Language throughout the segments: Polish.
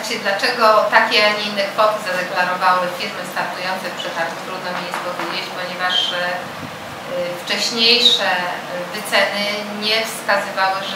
Znaczy, dlaczego takie, a nie inne kwoty zadeklarowały firmy startujące w przetargu, trudno mi jest powiedzieć, ponieważ wcześniejsze wyceny nie wskazywały, że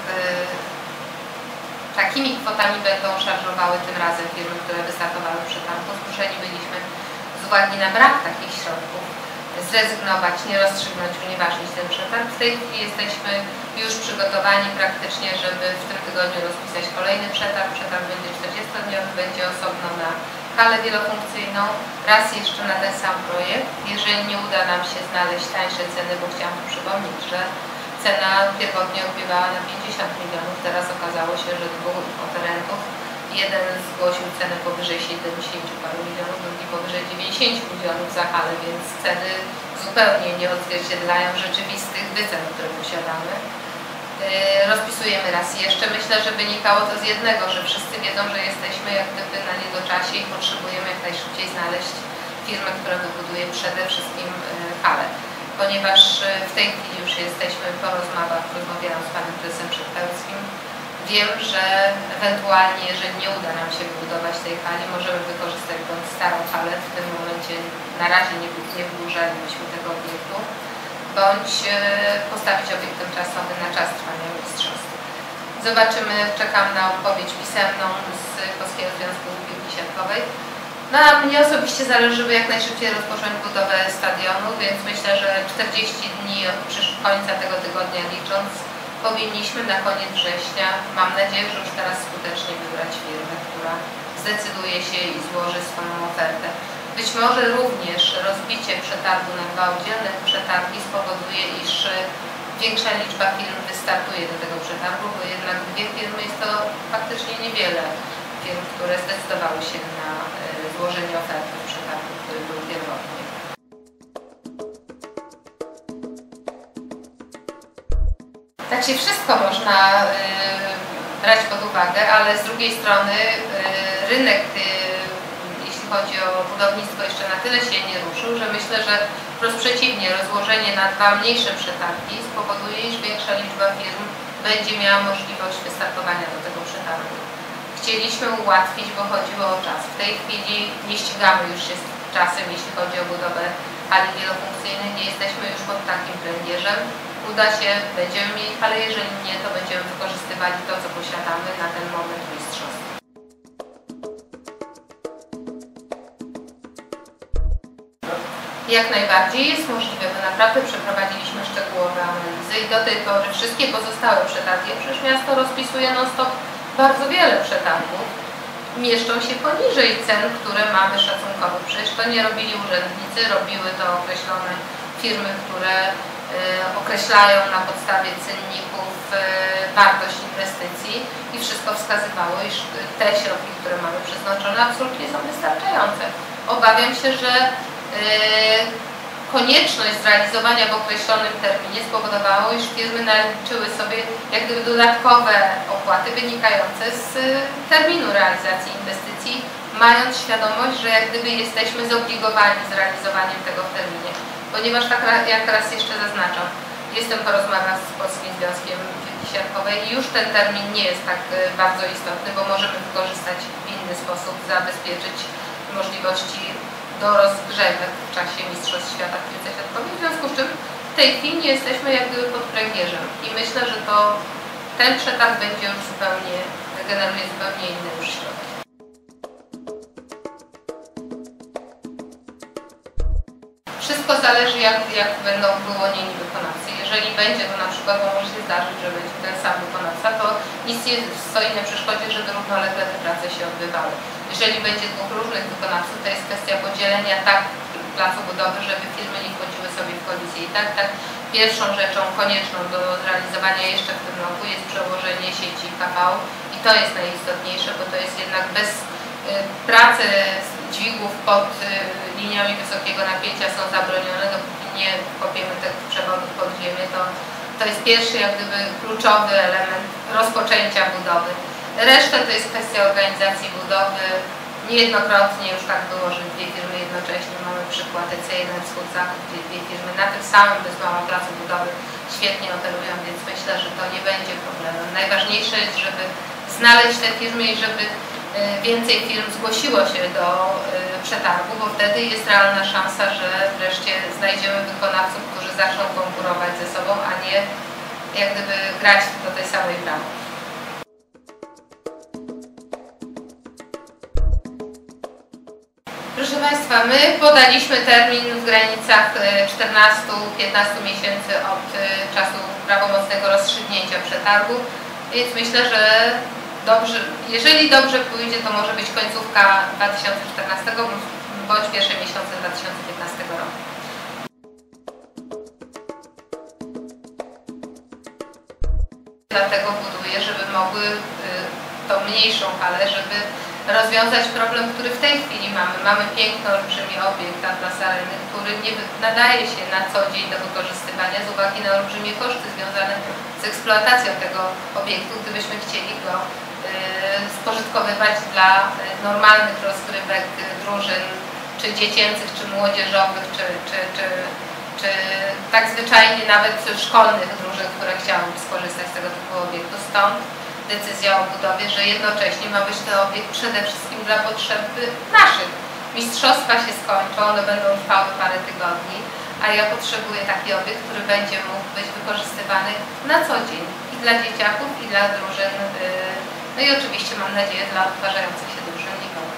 takimi kwotami będą szarżowały tym razem firmy, które wystartowały w przetargu. Zmuszeni byliśmy z uwagi na brak takich środków zrezygnować, nie rozstrzygnąć, unieważnić ten przetarg. W tej chwili jesteśmy już przygotowani praktycznie, żeby w tym tygodniu rozpisać kolejny przetarg. Przetarg będzie 40-dniowy, będzie osobno na halę wielofunkcyjną, raz jeszcze na ten sam projekt. Jeżeli nie uda nam się znaleźć tańsze ceny, bo chciałam tu przypomnieć, że cena pierwotnie opiewała na 50 milionów, teraz okazało się, że dwóch oferentów, jeden zgłosił cenę powyżej 70 paru milionów, drugi powyżej 90 milionów za halę, więc ceny zupełnie nie odzwierciedlają rzeczywistych wycen, które posiadamy. Rozpisujemy raz jeszcze. Myślę, że wynikało to z jednego, że wszyscy wiedzą, że jesteśmy jak gdyby na niedoczasie i potrzebujemy jak najszybciej znaleźć firmę, która wybuduje przede wszystkim halę. Ponieważ w tej chwili już jesteśmy po rozmowach, rozmawiałam z panem prezesem Przedpełskim. Wiem, że ewentualnie, jeżeli nie uda nam się wybudować tej hali, możemy wykorzystać bądź starą halę, w tym momencie na razie nie wydłużalibyśmy tego obiektu, bądź postawić obiekt tymczasowy na czas trwania mistrzostw. Zobaczymy, czekam na odpowiedź pisemną z Polskiego Związku Piłki Siatkowej. No a mnie osobiście zależy, żeby jak najszybciej rozpocząć budowę stadionu, więc myślę, że 40 dni od końca tego tygodnia licząc, powinniśmy na koniec września, mam nadzieję, że już teraz skutecznie wybrać firmę, która zdecyduje się i złoży swoją ofertę. Być może również rozbicie przetargu na dwa oddzielne przetargi spowoduje, iż większa liczba firm wystartuje do tego przetargu, bo jednak dwie firmy jest to faktycznie niewiele firm, które zdecydowały się na złożenie oferty w przetargu, który był pierwotny. Tak się wszystko można brać pod uwagę, ale z drugiej strony rynek, jeśli chodzi o budownictwo, jeszcze na tyle się nie ruszył, że myślę, że wprost przeciwnie, rozłożenie na dwa mniejsze przetargi spowoduje, iż większa liczba firm będzie miała możliwość wystartowania do tego przetargu. Chcieliśmy ułatwić, bo chodziło o czas. W tej chwili nie ścigamy już się z czasem, jeśli chodzi o budowę hali wielofunkcyjnej, nie jesteśmy już pod takim pręgierzem. Uda się, będziemy mieli halę, jeżeli nie, to będziemy wykorzystywali to, co posiadamy na ten moment mistrzostw. Jak najbardziej jest możliwe, bo naprawdę przeprowadziliśmy szczegółowe analizy i do tej pory wszystkie pozostałe przetargi, przecież miasto rozpisuje non-stop bardzo wiele przetargów, mieszczą się poniżej cen, które mamy szacunkowo. Przecież to nie robili urzędnicy, robiły to określone firmy, które określają na podstawie czynników wartość inwestycji i wszystko wskazywało, iż te środki, które mamy przeznaczone, absolutnie są wystarczające. Obawiam się, że konieczność zrealizowania w określonym terminie spowodowało, iż firmy naliczyły sobie jak gdyby dodatkowe opłaty wynikające z terminu realizacji inwestycji, mając świadomość, że jak gdyby jesteśmy zobligowani z realizowaniem tego w terminie. Ponieważ tak jak teraz jeszcze zaznaczam, jestem po rozmowach z Polskim Związkiem Piłki Siatkowej i już ten termin nie jest tak bardzo istotny, bo możemy wykorzystać w inny sposób, zabezpieczyć możliwości do rozgrzewek w czasie Mistrzostw Świata w piłce siatkowej, w związku z czym w tej chwili nie jesteśmy jak gdyby pod pręgierzem i myślę, że ten przetarg będzie już zupełnie, generuje zupełnie inne już środki. Wszystko zależy jak będą wyłonieni wykonawcy. Jeżeli będzie to na przykład, bo może się zdarzyć, że będzie ten sam wykonawca, to nic nie stoi na przeszkodzie, żeby równolegle te prace się odbywały. Jeżeli będzie dwóch różnych wykonawców, to jest kwestia podzielenia tak placu budowy, żeby firmy nie wchodziły sobie w kolizję. I tak pierwszą rzeczą konieczną do zrealizowania jeszcze w tym roku jest przełożenie sieci KV i to jest najistotniejsze, bo to jest jednak bez pracy dźwigów pod liniami wysokiego napięcia są zabronione, dopóki nie kopiemy tych przewodów pod ziemię, to jest pierwszy jak gdyby kluczowy element rozpoczęcia budowy. Reszta to jest kwestia organizacji budowy. Niejednokrotnie już tak było, że dwie firmy jednocześnie, mamy przykład EC1 Wschód-Zachód, gdzie dwie firmy na tym samym bez małą placu budowy świetnie operują, więc myślę, że to nie będzie problemem. Najważniejsze jest, żeby znaleźć te firmy i żeby więcej firm zgłosiło się do przetargu, bo wtedy jest realna szansa, że wreszcie znajdziemy wykonawców, którzy zaczną konkurować ze sobą, a nie jak gdyby grać do tej samej bramy. Proszę Państwa, my podaliśmy termin w granicach 14-15 miesięcy od czasu prawomocnego rozstrzygnięcia przetargu, więc myślę, że dobrze, jeżeli dobrze pójdzie, to może być końcówka 2014 bądź pierwsze miesiące 2015 roku. Dlatego buduję, żeby mogły tą mniejszą halę, żeby rozwiązać problem, który w tej chwili mamy. Mamy piękny, olbrzymi obiekt Atlas Areny, który nie nadaje się na co dzień do wykorzystywania z uwagi na olbrzymie koszty związane z eksploatacją tego obiektu. Gdybyśmy chcieli go spożytkowywać dla normalnych rozgrywek drużyn, czy dziecięcych, czy młodzieżowych, czy tak zwyczajnie nawet szkolnych drużyn, które chciałyby skorzystać z tego typu obiektu. Stąd decyzja o budowie, że jednocześnie ma być to obiekt przede wszystkim dla potrzeb naszych. Mistrzostwa się skończą, one będą trwały parę tygodni, a ja potrzebuję taki obiekt, który będzie mógł być wykorzystywany na co dzień i dla dzieciaków, i dla drużyn, no i oczywiście mam nadzieję dla odtwarzających się drużyn ligowych.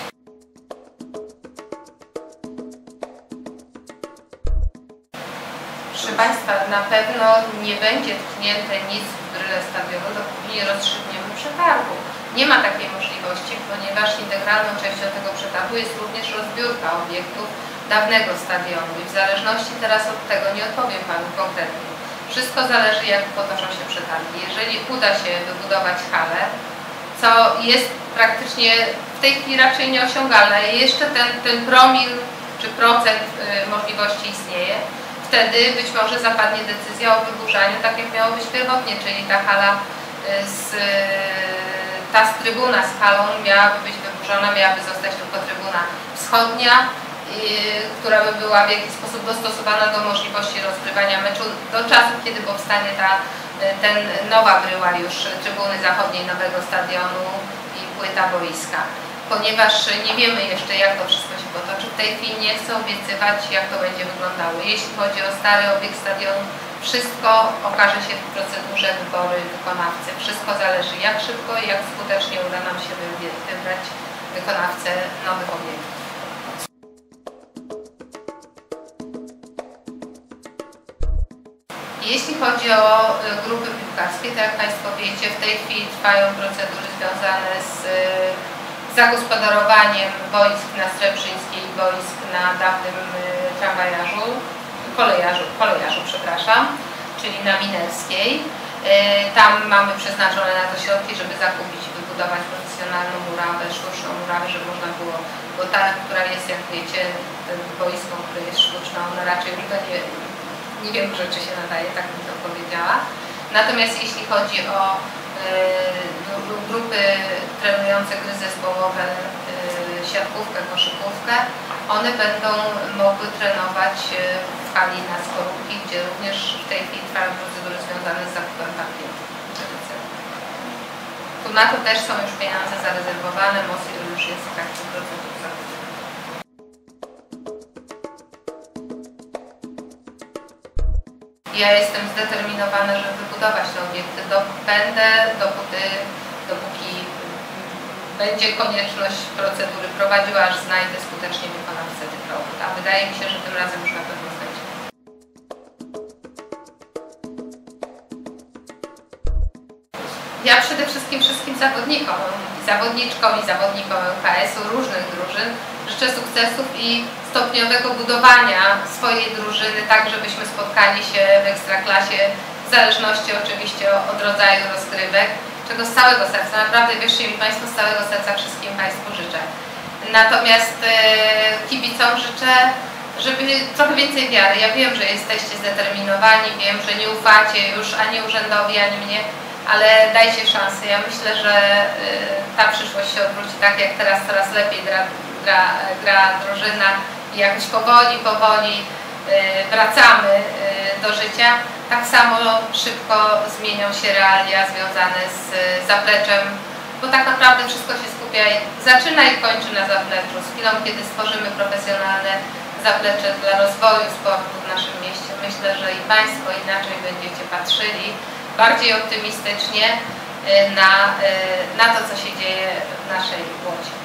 Proszę Państwa, na pewno nie będzie tknięte nic w bryle stadionu, dopóki nie rozstrzygniemy przetargu. Nie ma takiej możliwości, ponieważ integralną częścią tego przetargu jest również rozbiórka obiektów dawnego stadionu i w zależności teraz od tego, nie odpowiem Panu konkretnie, wszystko zależy, jak potoczą się przetargi. Jeżeli uda się wybudować halę, co jest praktycznie w tej chwili raczej nieosiągalne, jeszcze ten promil czy procent możliwości istnieje, wtedy być może zapadnie decyzja o wyburzaniu, tak jak miało być pierwotnie, czyli ta hala, ta trybuna z halą miałaby być wyburzona, miałaby zostać tylko trybuna wschodnia, która by była w jakiś sposób dostosowana do możliwości rozgrywania meczu do czasu, kiedy powstanie ten nowa bryła już trybuny zachodniej nowego stadionu i płyta boiska. Ponieważ nie wiemy jeszcze, jak to wszystko się potoczy, w tej chwili nie chcę obiecywać, jak to będzie wyglądało. Jeśli chodzi o stary obiekt stadionu, wszystko okaże się w procedurze wyboru wykonawcy. Wszystko zależy, jak szybko i jak skutecznie uda nam się wybrać wykonawcę nowych obiektów. Jeśli chodzi o grupy piłkarskie, tak jak Państwo wiecie, w tej chwili trwają procedury związane z zagospodarowaniem boisk na Srebrzyńskiej i boisk na dawnym tramwajarzu, kolejarzu, przepraszam, czyli na Minerskiej. Tam mamy przeznaczone na to środki, żeby zakupić i wybudować profesjonalną murawę, sztuczną murawę, żeby można było, bo ta, która jest, jak wiecie, boisko, które jest sztuczne, ona raczej nie wiem, rzeczy się nadaje, tak bym to powiedziała. Natomiast jeśli chodzi o grupy trenujące gry zespołowe, siatkówkę, koszykówkę, one będą mogły trenować w hali na Skorupki, gdzie również w tej chwili trwają procedury związane z zakupem parkietu. Tu na to też są już pieniądze zarezerwowane, MOSIR już jest w trakcie procedur zakupu. Ja jestem zdeterminowana, żeby wybudować te obiekty. Dopóki będzie konieczność procedury prowadziła, aż znajdę skutecznie wykonawcę tych robót. A wydaje mi się, że tym razem już na pewno znajdzie. Ja przede wszystkim zawodnikom, zawodniczkom i zawodnikom ŁKS-u różnych drużyn życzę sukcesów i stopniowego budowania swojej drużyny, tak żebyśmy spotkali się w Ekstraklasie, w zależności oczywiście od rodzaju rozgrywek, czego z całego serca, naprawdę wierzcie mi Państwo, z całego serca wszystkim Państwu życzę. Natomiast kibicom życzę, żeby trochę więcej wiary. Ja wiem, że jesteście zdeterminowani, wiem, że nie ufacie już ani urzędowi, ani mnie, ale dajcie szansę. Ja myślę, że ta przyszłość się odwróci tak, jak teraz coraz lepiej gra drużyna i jakoś powoli wracamy do życia. Tak samo szybko zmienią się realia związane z zapleczem bo tak naprawdę wszystko się skupia, zaczyna i kończy na zapleczu. Z chwilą, kiedy stworzymy profesjonalne zaplecze dla rozwoju sportu w naszym mieście, myślę, że i Państwo inaczej będziecie patrzyli, bardziej optymistycznie na to, co się dzieje w naszej Łodzi.